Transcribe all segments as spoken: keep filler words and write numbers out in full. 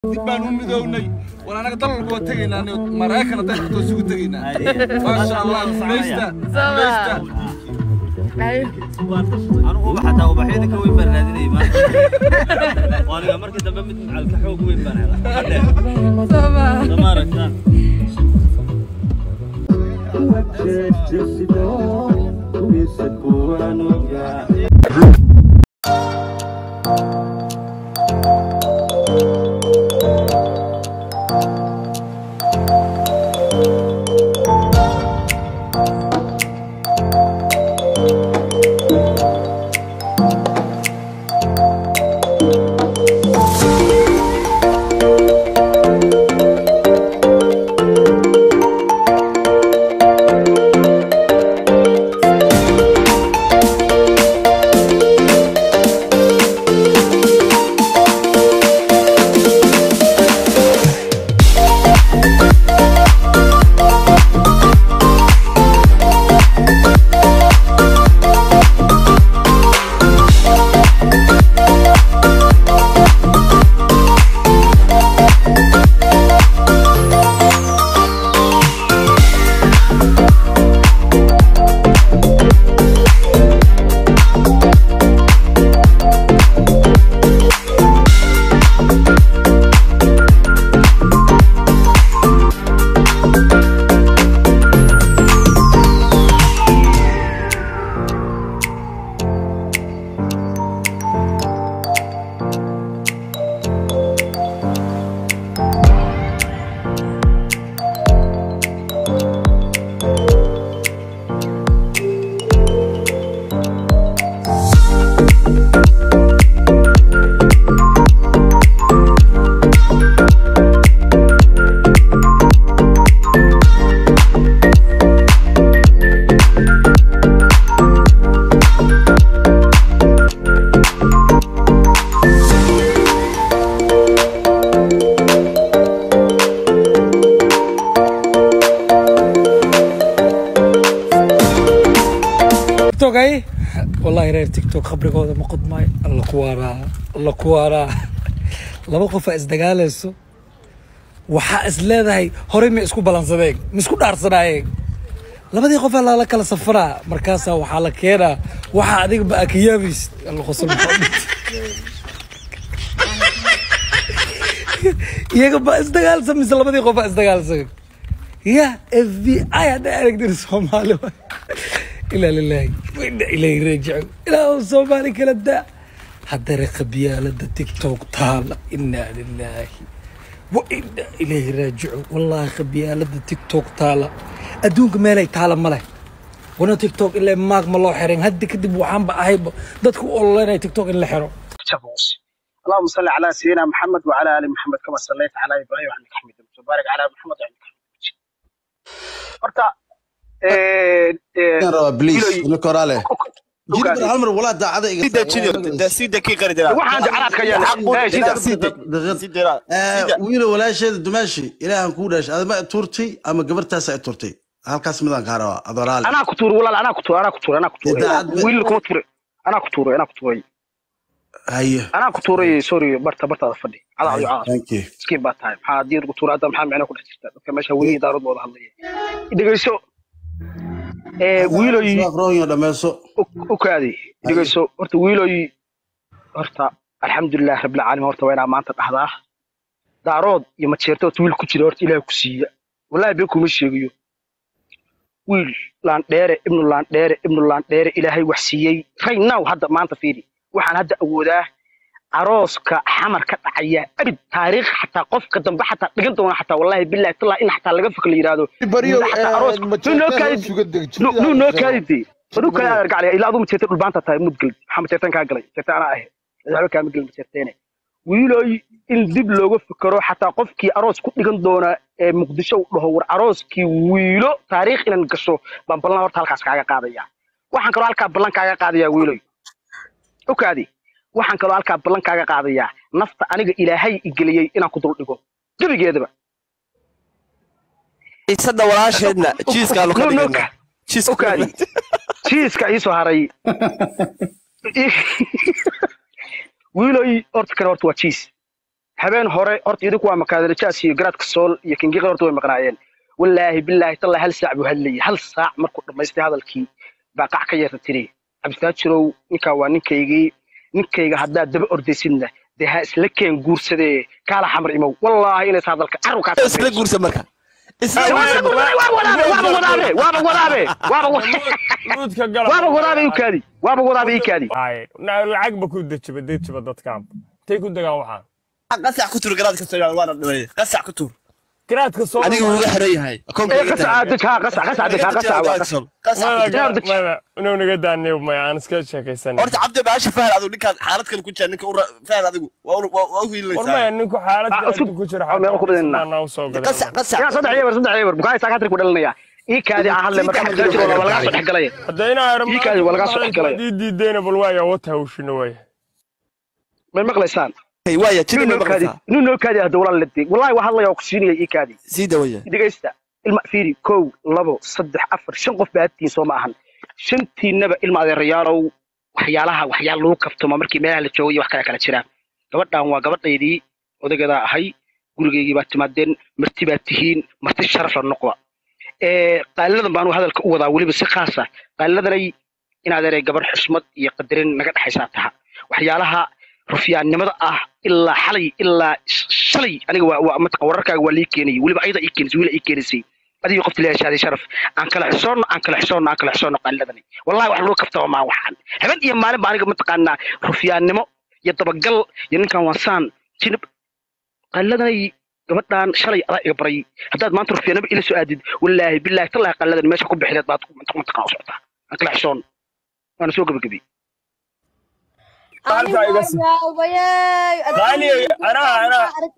دبان ومدوني وانا قدر لو تغينا مراكنا دحتو سو تغينا ما شاء الله ليستا ليستا انا هو حتى هو بحيدك وين بنادي ما وانا markii dambe mid macal ka xoog weyn baan helay sama sama ragtaan توقعي والله رأي تيك توك خبرك هذا ما قد ماي الله كوارا الله كوارا لما قف إزدجالسو وحاس لا هاي هرمي اسكو بالانسبيك مسكو دارسنايك لما دي قف الله لك الصفراء مركزها وحالك هنا وحا أديك بقى كيابيس الله خصم يا قف إزدجالسو مثل لما دي قف إزدجالسو يا اف بي اي هذا عليك دير الصومالي إلا لله وإنا إليه راجعون إلا الصومالي كلا دا هذا رقبيا لدى تيك توك طالع إنا لله وإنا إليه راجعون والله خبيا لدى تيك توك طالع أدونك مالي طالع مالي وانا تيك توك إلا ماك مالله حرين هدي كدب وحام بقى هيبا دادكو أولينا تيك توك إلا حرو اللهم صل على سيدنا محمد وعلى آل محمد كما صليت على إبراهيم وعلى آل حميد وبارك على محمد وعلى آل محمد ايه ايه بليز الكورالي جيب العمر ولا دا عاد سيده سيده سيده كي قريدرا waxaan jacaladka yaan xaq sida sida wiil wala shay dumashi ilaahan ku dhashay adama turti ama gabartaas ay turtay halkaas midaan ka raba adoraal ana ku tuur walaal ana ku tuur ana ku tuur ana ku tuur wiil ku tuur ana ku tuur ana ku tuuray haye ana ku tuuray sorry barta barta fadhi ala ayu caad thank you ski ba tahay waxa diir ku tuur adam maxaa macna ku dhexjirta dadka meesha wali daarad wada hadlaya dhigayso ee wiiloy afrooyo dhameeso u kaadi dhigayso horta wiiloy horta alxamdulillah rabbil alamin horta wayna maanta dhaxdaa daarood iyo ma jeerto wiil ku jira horta ilaahay ku siiya wallahi been kuma sheegayo wiil laan dheere ibnu laan dheere ibnu laan dheere ilaahay wax siiyay right now hadda maanta fiiri waxaan hadda awoodaa arooska xamar ka dhacaya abid taariikh xataa qofka dambe xataa dhigan doona xataa wallahi billahi talla in xataa laga fikir yiraahdo xataa aroos no kaadi no no kaadi fadu kala argacay ilaa adu jeeto dhulbaanta tahay mudgal maxamed jeetan ka galay jeetan ana ah waxba ka mid galay jeetene wiiloy in dib looga fikiro xataa qofkii aroos ku dhigan doona ee muqdisho u dhaho war arooskii wiilo taariikh inaan gasho baan ballan horta halkaas kaaga qaadaya waxaan kaloo halka ballan kaaga qaadaya wiiloy u kaadi waxaan kaloo halka ballan kaaga qaadaya nafta aniga ilaahay igeliyay inaan ku dul dhigo gabigeedaba isada walaasheedna jiiska loo kadhignaa jiiska okaadi jiiska iso haray wiiloy horta kale horta waa jiis habeen hore horta idinku waa makaadarajaas iyo garaadka sool iyo kingiga horta way maqnaayeen wallaahi billaahi talla hal saac buu hadlayay hal saac markuu dhamaystay hadalkii baa qac ka yeerta tiri cabditaajirow ninkaa waa ninkaygii ninkayga haddaad daba ordaysidna dee ha isla keen guursadee kaala xamar imow wallaahi inays hadalka carrukaas isla guursa marka waaba wadaabe waaba wadaabe ikaadi waaba wadaabe ikaadi lacag ba ku dejiba dejiba dadkaan tay ku dagaan waxaan qasac ku tur garaadka soo waana dhameeyay qasac ku tur garaadka soo adiga uu xiran yahay qasac dadka qasac qasac dadka qasac qasac inuu naga daanay ma aan iska sheekaysan horta cabdi baasha fahad adigu ninka xaalad kale ku jira ninka fahad adigu waa waa wiilaysaa warma ninku xaalad kale ku jira xaalad ku dhinaana soo galay qasac qasac ya saddex yeer saddex yeer bukaay saakatri ku dhalinaya ii kaadi aan hadlay marka cabditaajirow waa laga soo xgalay hadayna ii kaadi waa laga soo xgalay diidayna bal waaya wata hawshina waaya ma maqlaysaan hey waaya jidna ma kaadi inuu noo kaadi hada walaal ladii wallahi waxa hadlay oo ku siinaya ii kaadi sida waya dhageysta ilma fiiri kow labo saddex afar shan qof baadtiin soo ma ahan shantiinaba ilma adeerayaalow waxyaalaha waxyaal lagu kaftamo markii meelaha la joogay wax kala kala jiraan gabadhan waa gabadhaydii odageeda ahay gurigeygii baa timaadeen marti baa tihiin marti sharaf la noqda ee qaaladan baan hadalka u wadaa waliba si khaas ah qaaladanay in adeeray gabar xushmad iyo qadarin naga dhaxaysa taha waxyaalaha rufiyaannimada ah ilaa xalay ilaa shalay aniga waa matqa wararkaaga waa lii keenayay waliba ayada ii keenisay wiila ii keenisay adiga qofti leeyahay shaadi sharaf aan kala xishoonno aan kala xishoonno aan kala xishoonno qaaladani wallahi wax lagu kaftaba maa waxaan habeen iyo maalin baa aniga mataqaanaa rufiyaannimo iyo dabagal iyo ninkan waasaan jinib qaaladani gabadhan shalay adaa iga baray haddaad maanta rufiyaannimo ila soo aadid wallaahi billaahi tallahi qaaladan meesha ku bixileed baad mataqaan u socotaa aan kala xishoonno waana soo gabagabiyey أنا أنا أنا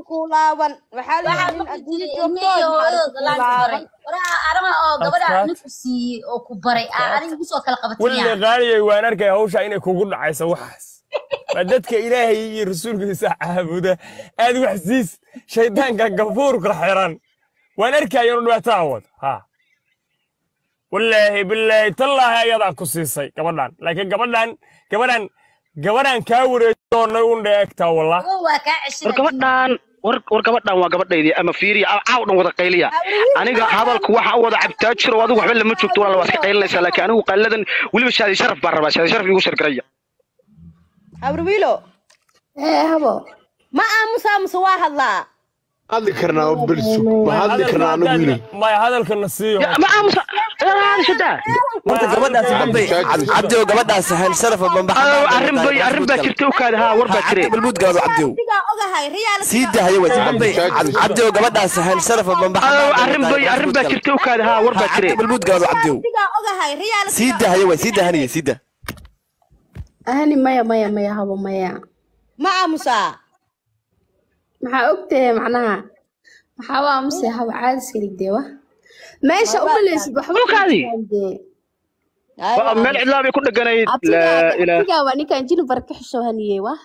واللي غالي وأنا أركي هوش عينك وقول عيسى وحس بدتك إلهي رسولك ساعة بوده هذا وحسيس شيطان كان غفور كحيران وأنا أركي يوم وتعود ها والله بالله تالله يضع كسيسي كمان لكن كمان كمان gabadhan ka wareejoonay u dheegtaa wallah war gabadhan war war gabadhan waa gabadhaydii ama fiiri aaw dhan wada qayliya aniga hadalku waxa wada cabtaajiro adigu waxba lama joogto wala waa iska qaylinaysaa laakiin anigu qalladan waliba shaadi sharaf baan rabaa shaadi sharaf igu shargaraya abrwilo ee habo ma aamusa aamusa waa hadlaa hadli karnaa bilsu ma hadli karnaa anigu wiil ma hadalka nasiyo ma aamusa aan shada marka gabadhaas bambay cabdi oo gabadhaas han sharaf bamba arrin bay arrin baa jirta u kaada ha war baa jire balbuud gaado cabdi sida hayo way bambay cabdi oo gabadhaas han sharaf bamba arrin bay arrin baa jirta u kaada ha war baa jire balbuud gaado cabdi sida hayo way sida haniye sida ahani maya maya maya habo maya ma aamusa maxaa ogtahay macnaha maxaa waa aamusa habo caadi iska dhigdeewa meesha u bilaysid waxba kaadi waa meel cidlaa bay ku dhaganayd la ilaa adiga waa ninkan jilib barka xisho haniyay wa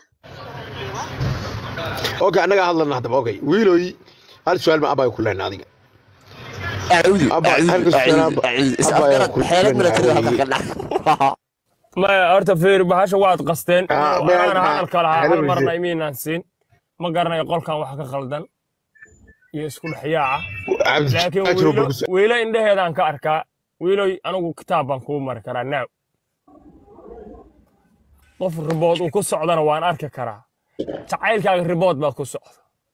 okay anaga hadlana hadaba okay wiiloy hal su'aal ma abay ku leena adiga أعوذ أعوذ أعوذ حالك من الكلام ما أرتا فير بهاش واحد قصتين أنا هذا الكلام هذا مرة يمين ناسين ما قرنا يقول كان واحد خلدان يسكن حياة لكن ويلو ويلو إنده هذا أنك أركا ويلو أنا كتاب أنكو مركرا ناو قف الرباط وكل صعدنا وأنا أركا كرا تعال كان الرباط بكل صعد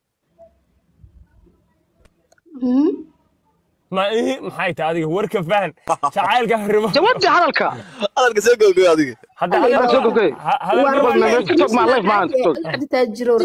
ما إيه محيط هذه ورك فان تعال كان الرباط جوابي هذاك هذاك سوق هذيك هذا هذا سوق اوكي هذا ما تسوق مع لايف ما تسوق تاجروا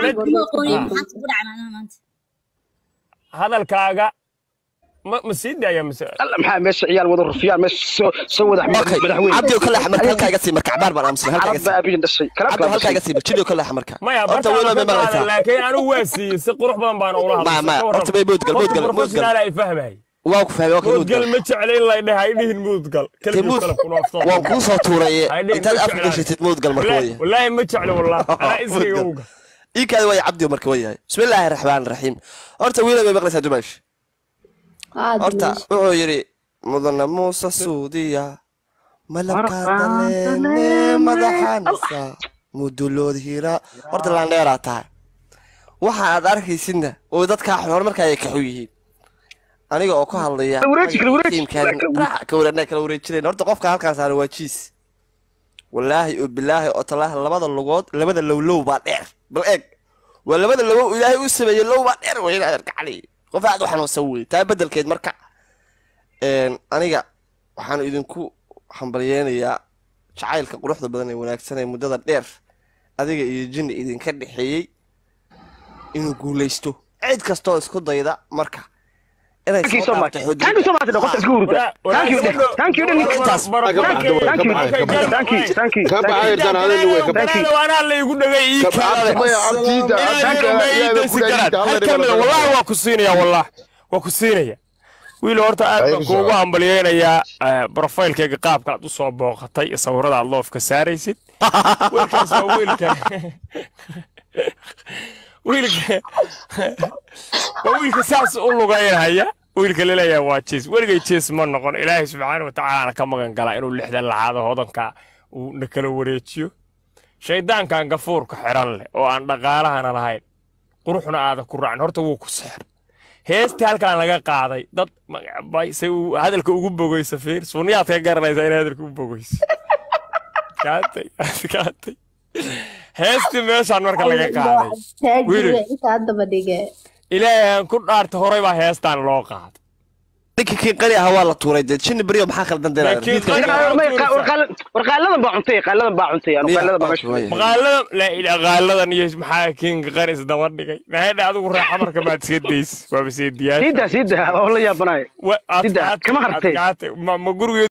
هذا الكاغا ما مسيد يا مس الله محا مش عيال وضع الرفيان مش سود احمد مدحوين عبدي وكل احمد هلكا قسي مركع بار بار امس هلكا قسي عبد ابي دشي عبدي هلكا قسي بتشيلو كل احمد مركع ما يا برت لكن انا واسي سي قروح بدن بان اولا ما ما برت بي بود قال بود قال بود قال لا يفهمها واك فاهم واك بود قال ما جعلين لا يدها يدهن بود قال كلمه waa ku soo tuuray intaad afka gashitid mood gal markay way wallahi ma jeclo wallahi ana isriga uga iikaad way cabdi markay way bismillaahir rahmaanir rahiim horta wiilay bay maqlaysaa dumash horta wuxuu yiri mudana muusa suudiya malaka dalene madaxansa mudulood hira horta laan dheerataa waxa aad arkaysidna oo dadka xor marka ay ka xuyeen aniga oo ku hadlaya ka wareejin kala wareejinay horta qofka halkaas aan waajiis wallaahi oo bilaahi oo talaaha labada lugood labada lowlow baa dheer bal eeg waa labada lugood ilaahay u sameeyay low baa dheer way inaad kacali qof aad waxaan soo weey taa bedelkeed marka een aniga waxaan idinku hambalyeeynaya jacaylka quruxda badan ee wanaagsan ee muddada dheer adiga iyo jin idinka dhaxeeyay inuu guuleysto cid kastoo isku dayda marka Thank you so much. Thank you so much. Doctor Guru. Thank you. Thank you. Thank you. Thank you. Thank you. Thank you. كم بعير دان هذا اللي وين Thank you. وانا اللي يقول لي كم عبد عبد كمل والله waa ku siinaya والله waa ku siinaya wiil horta aad kuugu hambalyeynaya profile-kayga qaabka aad u soo booqatay sawirada aad loofka saaraysid wiilkaas waa wiilka wiilka wiilka saas u lugaynaya wiilka leeyahay waa jees wargay jees ma noqon ilaahay subxaanahu wa ta'aala ka magan gala inuu lixdan lacaado hodanka uu nakala wareejiyo shaydaankan gafuurka xiran leh oo aan dhaqaalahana lahayn quruxna aad ku raacin horta wuu ku sixir heesta halkaan laga qaaday dad bay say hadalka ugu bogaysa fiir sunniyaad ka garanaysa in hadalka ugu bogaysa kaatay kaatay heesti meeshaan marka laga qaaday wiil inta hadda badhige ilaahay ku dhaarta horay baa heestaan loo qaaday ninka qari ah waa la tuuray dad shin bariyo maxaa khaldan deeraa warqaaladan baa cuntay qaaladan baa cuntay anu qaaladan baa cuntay qaaladan la ila qaaladan iyo maxaa kin qari is daba dhigay maxay adigu raaxa marka baad sideys waa bisidiyaa sida sida oo la yaabanaay sida kama hartay ma guriga